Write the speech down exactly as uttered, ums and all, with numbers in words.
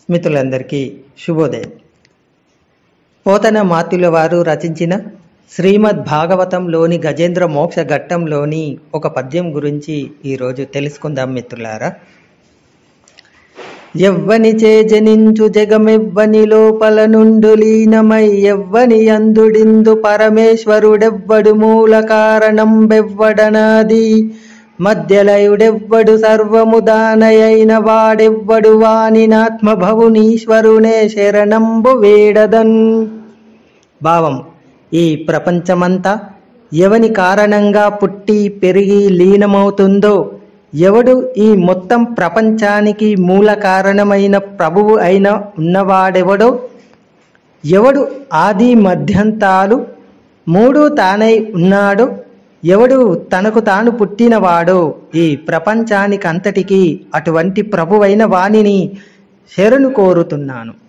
మిత్రులందరికీ శుభోదయం. పోతన మాతుల వారు రచించిన శ్రీమద్ భాగవతంలోని గజేంద్ర మోక్ష ఘట్టంలోని ఒక పద్యం గురించి ఈరోజు తెలుసుకుందాం మిత్రులారా. ఎవ్వని చే జనించు జగమెవ్వని లోపల నుండు లీనమై ఎవ్వని అందుడిందు పరమేశ్వరుడెవ్వడు మూల కారణం బెవ్వడనాది మధ్యలయుడెవ్వడు సర్వము దానయైన వాడెవ్వడు వానినాత్మభవునీశ్వరునే శరణంబు వేడదన్. భావం: ఈ ప్రపంచమంతా ఎవని కారణంగా పుట్టి పెరిగి లీనమవుతుందో, ఎవడు ఈ మొత్తం ప్రపంచానికి మూల కారణమైన ప్రభువు అయిన ఉన్నవాడెవడో, ఎవడు ఆది మధ్యంతాలు మూడు తానై ఉన్నాడో, ఎవడు తనకు తాను పుట్టినవాడో, ఈ ప్రపంచానికంతటికీ అటువంటి ప్రభువైన వానిని శరణు కోరుతున్నాను.